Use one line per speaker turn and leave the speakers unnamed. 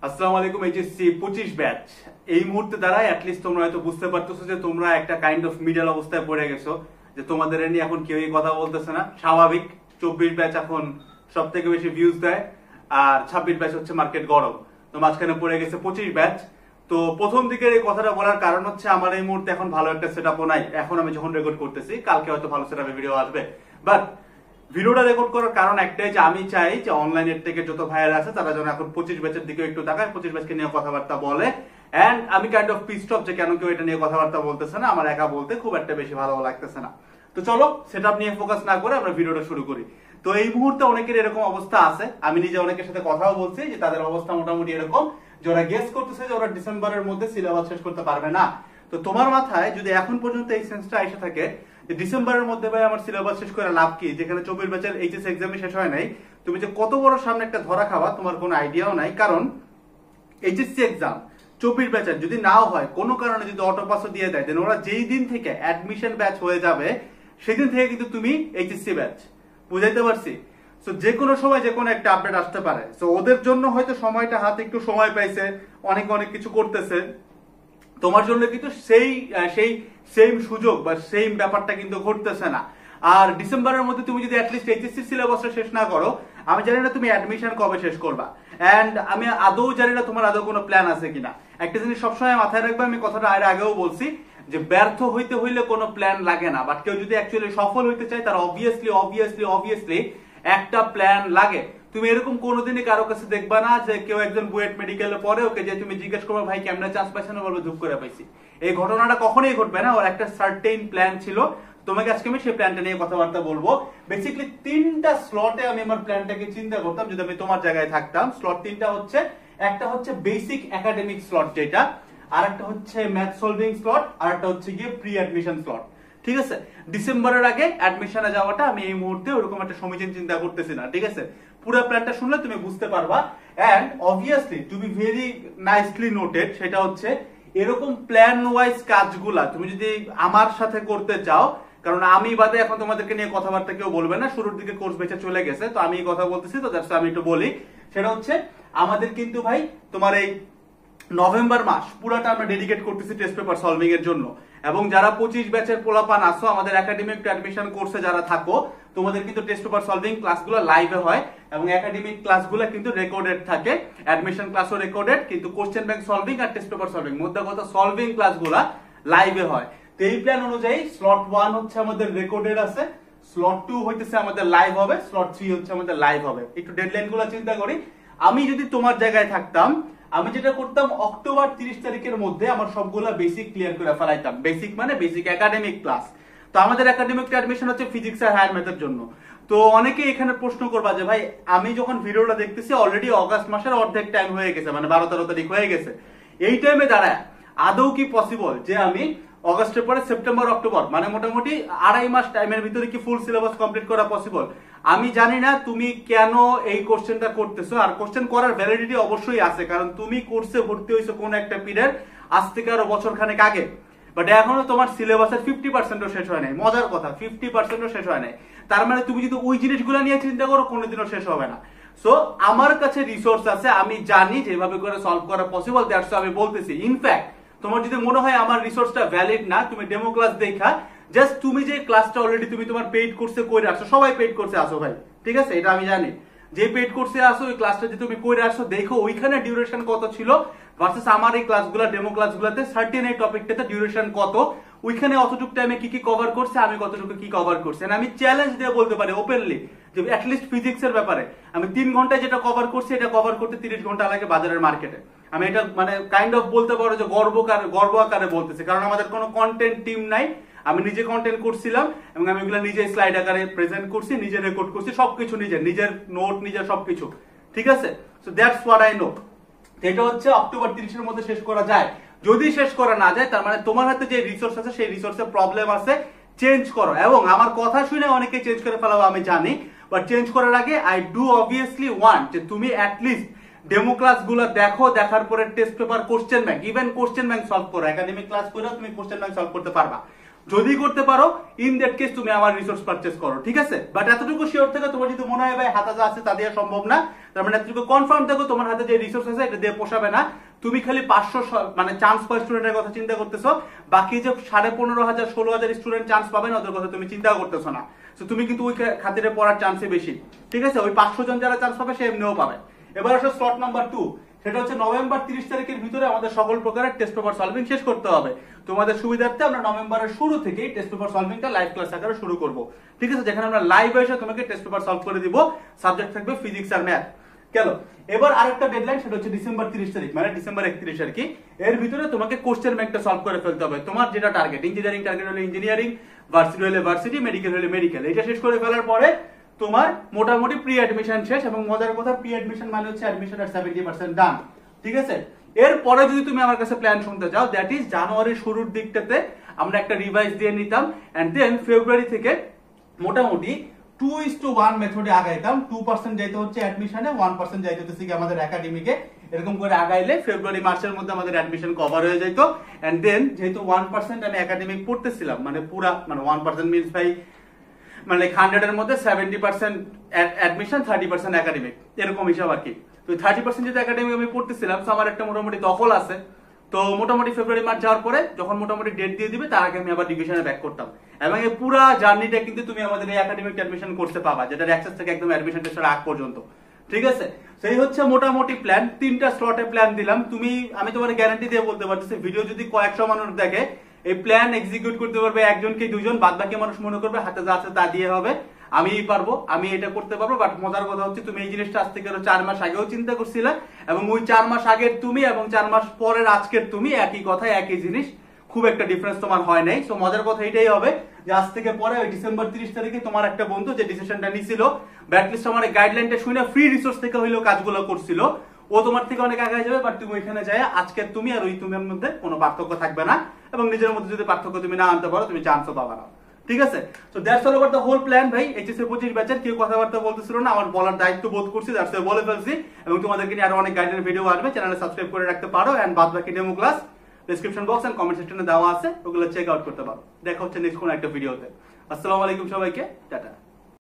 আসসালামু আলাইকুম। HSC 25 batch এই মুহূর্তে দ্বারা অ্যাটলিস্ট তোমরা হয়তো বুঝতে পারতেছো যে তোমরা একটা কাইন্ড অফ মিডল অবস্থায় পড়ে গেছো, যে তোমাদের নিয়ে এখন কেউই কথা বলতেছে না। স্বাভাবিক, 24 ব্যাচ এখন সব থেকে বেশি ভিউজ দেয়, আর 26 ব্যাচ হচ্ছে মার্কেট গরম, তো মাঝখানে পড়ে গেছে 25 ব্যাচ। তো প্রথম দিকের এই কথাটা বলার কারণ হচ্ছে আমার এই মুহূর্তে এখন ভালো একটা সেটআপও নাই। এখন আমি যখন রেকর্ড করতেছি, কালকে হয়তো ভালো সেটআপে ভিডিও আসবে, বাট ভিডিওটা রেকর্ড করার কারণ একটাই যে আমি চাই যে অনলাইনের থেকে যত ভাইয়ার আছে তারা যেন এখন 25 ব্যাচের দিকে একটু তাকায়, 25 ব্যাচকে নিয়ে কথাবার্তা বলে। এন্ড আমি কাইন্ড অফ পিসড অফ যে কেন কেউ এটা নিয়ে কথাবার্তা বলতেছে না, আমার একা বলতে খুব একটা বেশি ভালো লাগতেছে না। তো চলো সেটআপ নিয়ে ফোকাস না করে আমরা ভিডিওটা শুরু করি। তো এই মুহূর্তে অনেকের এরকম অবস্থা আছে, আমি নিজে অনেকের সাথে কথাও বলছি যে তাদের অবস্থা মোটামুটি এরকম যে ওরা গেস করতেছে যে ওরা ডিসেম্বরের মধ্যে সিলেবাস শেষ করতে পারবে না। তো তোমার মাথায় যদি এখন পর্যন্ত এই সেন্সটা এসে থাকে যে ডিসেম্বরের মধ্যে ভাই আমার সিলেবাস শেষ করে লাভ কি, যেখানে 24 ব্যাচের এইচএস এক্সামই শেষ হয় নাই, তুমি যে কত বড় সামনে একটা ধরা খাওয়া তোমার কোনো আইডিয়াও নাই। কারণ এইচএসসি এক্সাম 24 ব্যাচের যদি নাও হয়, কোনো কারণে যদি অটো পাসও দিয়ে দেয়, দেন ওরা যেই দিন থেকে অ্যাডমিশন ব্যাচ হয়ে যাবে সেদিন থেকে কিন্তু তুমি এইচএসসি ব্যাচ। বুঝাইতে পারছি? সো যে কোনো সময় যে কোনো একটা আপডেট আসতে পারে। সো ওদের জন্য হয়তো সময়টা হাতে একটু সময় পাইছে, অনেক অনেক কিছু করতেছে, তোমার জন্য কিন্তু সেই সেম সুযোগ বা সেম ব্যাপারটা কিন্তু ঘটতেছে না। আর ডিসেম্বরের মধ্যে তুমি যদি অ্যাটলিস্ট এইচএসসি সিলেবাসটা শেষ না করো, আমি জানি না তুমি অ্যাডমিশন কবে শেষ করবা, এন্ড আমি আদৌ জানি না তোমার আদৌ কোনো প্ল্যান আছে কিনা। একটা জিনিস সবসময় মাথায় রাখবে, আমি কথাটা এর আগেও বলছি যে ব্যর্থ হইতে হইলে কোনো প্ল্যান লাগে না, বাট কেউ যদি অ্যাকচুয়ালি সফল হইতে চায় তার অবভিয়াসলি একটা প্ল্যান লাগে। তুমি এরকম কোনোদিনই কারো কাছে দেখবা না যে কেউ একজন বুয়েট মেডিকেলে পড়ে, ওকে যে তুমি জিজ্ঞেস করবে ভাই কেমনে চান্স পাইছে না, বলবে ধূপ করে পাইছি। এই ঘটনাটা কখনোই ঘটবে না, ওর একটা সার্টেন প্ল্যান ছিল। তোমাকে আজকে আমি সেই প্ল্যানটা নিয়ে কথাবার্তা বলবো। বেসিক্যালি 3টা স্লটে আমি আমার প্ল্যানটাকে চিন্তা করতাম যদি আমি তোমার জায়গায় থাকতাম। স্লট 3টা হচ্ছে, একটা হচ্ছে বেসিক একাডেমিক স্লট যেটা, আর একটা হচ্ছে ম্যাথ সলভিং স্লট, আর একটা হচ্ছে গিয়ে প্রি অ্যাডমিশন স্লট। ঠিক আছে, ডিসেম্বরের আগে অ্যাডমিশনে যাওয়াটা আমি এই মুহূর্তে ওরকম একটা সমীচীন চিন্তা করতেছি না। ঠিক আছে, পুরো প্ল্যানটা শুনলে তুমি বুঝতে পারবা। And obviously to be very nicely noted, সেটা হচ্ছে এরকম প্ল্যান ওয়াইজ কাজগুলা তুমি যদি আমার সাথে করতে চাও, কারণ আমি বাদে এখন তোমাদেরকে নিয়ে কথাবার্তা কেউ বলবে না, শুরুর দিকে কোর্স বেঁচে চলে গেছে, তো আমি কথা বলতেছি, তো দ্যাটস আমি একটু বলি। সেটা হচ্ছে আমাদের কিন্তু ভাই তোমার এই নভেম্বর মাস পুরাটা আমরা ডেডিকেট করতেছি টেস্ট পেপার সলভিং এর জন্য। এবং যারা 25 ব্যাচের পোলাপান আসো, আমাদের একাডেমিক অ্যাডমিশন কোর্সে যারা থাকো, তোমাদের কিন্তু টেস্ট পেপার সলভিং ক্লাসগুলো লাইভে হয় এবং একাডেমিক ক্লাসগুলো কিন্তু রেকর্ডেড থাকে। অ্যাডমিশন ক্লাসও রেকর্ডেড, কিন্তু কোশ্চেন ব্যাংক সলভিং আর টেস্ট পেপার সলভিং মধ্যে কথা সলভিং ক্লাসগুলো লাইভে হয়। তো এই প্ল্যান অনুযায়ী স্লট 1 হচ্ছে আমাদের রেকর্ডেড আছে, স্লট 2 হইতেছে আমাদের লাইভ হবে, স্লট 3 হচ্ছে আমাদের লাইভ হবে। একটু ডেডলাইন গুলো চিন্তা করি। আমি যদি তোমার জায়গায় থাকতাম, আমি যেটা করতাম, অক্টোবর 30 তারিখের মধ্যে আমার সবগুলা বেসিক ক্লিয়ার করে ফেলাইতাম। বেসিক মানে বেসিক একাডেমিক ক্লাস। তো আমাদের একাডেমিক অ্যাডমিশন হচ্ছে ফিজিক্স আর হায়ার ম্যাথের জন্য। তো অনেকে এখানে প্রশ্ন করবা যে ভাই আমি যখন ভিডিওটা দেখতেছি অলরেডি অগাস্ট মাসের অর্ধেক টাইম হয়ে গেছে, মানে 12-13 তারিখ হয়ে গেছে, এই টাইমে দাঁড়ায় আদৌ কি পসিবল যে আমি অগস্টের পরে সেপ্টেম্বর অক্টোবর মানে মোটামুটি 2.5 মাস টাইমের ভিতরে কি ফুল সিলেবাস কমপ্লিট করা পসিবল? আমি জানি না তুমি কেন এই কোশ্চেনটা করতেছো, আর কোশ্চেন করার ভ্যালিডিটি অবশ্যই আছে, কারণ তুমি কোর্সে ভর্তি হইছো কোন একটা পিরিয়ড আজ থেকে আরো বছর খানেক আগে, বাট এখনো তোমার সিলেবাসের 50%ও শেষ হয় নাই। মজার কথা, 50%ও শেষ হয় নাই। তার মানে তুমি যদি ওই জিনিসগুলো নিয়ে চিন্তা করো, কোনোদিনও শেষ হবে না। সো আমার কাছে রিসোর্স আছে, আমি জানি যেভাবে করে সলভ করা পসিবল, দ্যাটস আমি বলতেছি। ইনফ্যাক্ট তোমার যদি মনে হয় আমার রিসোর্সটা ভ্যালিড না, তুমি ডেমো ক্লাস দেখা জাস্ট তুমি যে ক্লাসটা অলরেডি তুমি তোমার পেইড কোর্সে করে আসছো, সবাই পেইড কোর্সে আসো ভাই, ঠিক আছে, এটা আমি জানি। যে পেইড কোর্সে আসো ওই ক্লাসটা যে তুমি করে আসো, দেখো ওইখানে ডিউরেশন কত ছিল ভার্সেস আমার এই ক্লাসগুলো ডেমো ক্লাসগুলোতে সার্টেন এই টপিকটাতে ডিউরেশন কত, ওইখানে অতটুকু টাইমে কি কি কভার করছে, আমি কতটুকু কি কভার করছি। আমি চ্যালেঞ্জ দিয়ে বলতে পারি ওপেনলি যে অ্যাটলিস্ট ফিজিক্সের ব্যাপারে আমি 3 ঘন্টায় যেটা কভার করছি, এটা কভার করতে 30 ঘন্টা লাগে বাজারের মার্কেটে। আমি এটা মানে কাইন্ড অফ বলতে পারো যে গর্ব আকারে বলতেছি, কারণ আমাদের কোনো কন্টেন্ট টিম নাই। আমি নিজে কন্টেন্ট করছিলাম এবং আমি এগুলো নিজে স্লাইড আকারে প্রেজেন্ট করছি, নিজে রেকর্ড করছি, সবকিছু নিজের নোট নিজের সবকিছু। ঠিক আছে, so that's what I know. এটা হচ্ছে অক্টোবর 30-এর মধ্যে শেষ করা যায়। যদি শেষ করা না যায়, তার মানে তোমার হাতে যে রিসোর্স আছে সেই রিসোর্সের প্রবলেম আছে, চেঞ্জ করো। এবং আমার কথা শুনে অনেকে চেঞ্জ করে ফেলাবো আমি জানি, বাট চেঞ্জ করার আগে আই ডু অবভিয়াসলি ওয়ান্ট যে তুমি অ্যাটলিস্ট ডেমো ক্লাস গুলো দেখো, দেখার পরে test paper question bank, even question bank solve করো। একাডেমিক ক্লাস করে তুমি কোশ্চেন ব্যাংক সলভ করতে পারবা। যদি করতে পারো ইন দ্যাট কেস তুমি আমার রিসোর্স পারচেজ করো, ঠিক আছে? বাট এতটুকু শিওর থেকে তোমার যদি মনে হয় ভাই হাতে যা আছে তা দিয়ে সম্ভব না, তার মানে এতটুকু কনফার্ম দেখো তোমার হাতে যে রিসোর্স আছে এটা দিয়ে পোষাবে না, তুমি খালি 500 মানে চান্স পাওয়া স্টুডেন্টের কথা চিন্তা করতেছো, বাকি যে 15,500 16,000 স্টুডেন্ট চান্স পাবে না ওদের কথা তুমি চিন্তা করতেছো না। তো তুমি কিন্তু ওই খাতিরে পড়ার চান্সই বেশি, ঠিক আছে? ওই 500 জন যারা চান্স পাবে সে এমনিও পাবে। এবার আসলে স্লট নাম্বার 2, সেটা হচ্ছে নভেম্বর 30 তারিখের ভিতরে আমাদের সকল প্রকারের টেস্ট পেপার সলভিং শেষ করতে হবে। তোমাদের সুবিধার্থে আমরা নভেম্বরের শুরু থেকেই টেস্ট পেপার সলভিংটা লাইভ ক্লাস আকারে শুরু করব, ঠিক আছে? যেখানে আমরা লাইভ এসে তোমাকে টেস্ট পেপার সলভ করে দিব, সাবজেক্ট থাকবে ফিজিক্স আর ম্যাথ। গেল। এবার আরেকটা ডেডলাইন, সেটা হচ্ছে ডিসেম্বর 30 তারিখ, মানে ডিসেম্বর 31 আর কি। এর ভিতরে তোমাকে কোশ্চেন ব্যাংকটা সলভ করে ফেলতে হবে। তোমার যেটা টার্গেট, ইঞ্জিনিয়ারিং টার্গেট হলে ইঞ্জিনিয়ারিং, ভার্সিটি হলে ভার্সিটি, মেডিকেল হলে মেডিকেল, এটা শেষ করে ফেলার পরে তোমার মোটামুটি প্রি অ্যাডমিশন শেষ। এবং মজার কথা, প্রি অ্যাডমিশন মানে হচ্ছে অ্যাডমিশনের 70% ডান, ঠিক আছে? এরপরে যদি তুমি আমার কাছে প্ল্যান শুনতে চাও, দ্যাট ইজ জানুয়ারির শুরুর দিকটাতে আমরা একটা রিভাইজ দিয়ে নিতাম, এন্ড দেন ফেব্রুয়ারি থেকে মোটামুটি 2:1 মেথডে আগাইতাম। 2% যাইতে হচ্ছে অ্যাডমিশনে, 1% যাইতে হচ্ছে কি আমাদের একাডেমিকে। এরকম করে আগাইলে ফেব্রুয়ারি মার্চের মধ্যে আমাদের অ্যাডমিশন কভার হয়ে যেত। এন্ড দেন যেহেতু 1% আমি একাডেমিক পড়তেছিলাম, মানে পুরা মানে 1% মিন্স ভাই মানে 100 এর মধ্যে 70% অ্যাডমিশন, 30% একাডেমিক, এরকম হিসাব আর কি। তো 30% যেটা একাডেমিক আমি পড়তেছিলাম, তো আমার একটা মোটামুটি দখল আছে। তো মোটামুটি ফেব্রুয়ারি মার্চ যাওয়ার পরে যখন মোটামুটি ডেট দিয়ে দিবে, তার আগে আমি আবার ডিভিশনে ব্যাক করতাম। এবং এই পুরো জার্নিটা কিন্তু তুমি আমাদের এই একাডেমিক অ্যাডমিশন করতে পাবা, যেটার অ্যাক্সেস থেকে একদম অ্যাডমিশন টেস্টের আগ পর্যন্ত, ঠিক আছে? সেই হচ্ছে মোটামুটি প্ল্যান। 3টা স্লটে প্ল্যান দিলাম। আমি তোমার গ্যারান্টি দিয়ে বলতে পারতেছি, ভিডিও যদি কয়েকশো মানুষ দেখে, এই প্ল্যান এক্সিকিউট করতে পারবে একজন কি দুজন, বাদ বাকি মানুষ মনে করবে হাতে যা আছে তা দিয়ে হবে, আমিই পারবো, আমি এটা করতে পারবো। বাট মজার কথা হচ্ছে, তুমি এই জিনিসটা আজ থেকে 4 মাস আগেও চিন্তা করছিলে, এবং ওই 4 মাস আগের তুমি এবং 4 মাস পরের আজকের তুমি একই কথা, একই জিনিস, খুব একটা ডিফারেন্স তোমার হয় নাই। সো মজার কথা এটাই হবে যে আজ থেকে পরে ওই ডিসেম্বর 30 তারিখে তোমার একটা বন্ধু যে ডিসিশনটা নিছিল, ব্যাটলিস্ট আমার গাইডলাইনটা শুনে ফ্রি রিসোর্স থেকে হইলেও কাজগুলো করছিল, ও তোমার থেকে অনেক আগে যাবে। বাট তুমি ওইখানে যায় আজকে তুমি আর ওই তুমির মধ্যে কোনো পার্থক্য থাকবে না, এবং নিজের মধ্যে যদি পার্থক্য তুমি না আনতে পারো, তুমি চান্সও পাবে না, ঠিক আছে? So that's all about the whole plan ভাই। এইচএসসি 25 ব্যাচের কেউ কথাবার্তা বলতেছিল না, আমার বলার দায়িত্ব বোধ করছি, দ্যাটস ওয়াই বলে ফেলছি। এবং তোমাদেরকে নিয়ে আরো অনেক গাইডের ভিডিও আসবে, চ্যানেলে সাবস্ক্রাইব করে রাখতে পারো। এন্ড বাদ বাকি demo class description box and comment সেকশনে দেওয়া আছে, ওগুলো চেক আউট করতে পারো। দেখা হচ্ছে নেক্সট কোন একটা ভিডিওতে। আসসালামু আলাইকুম সবাইকে, টাটা।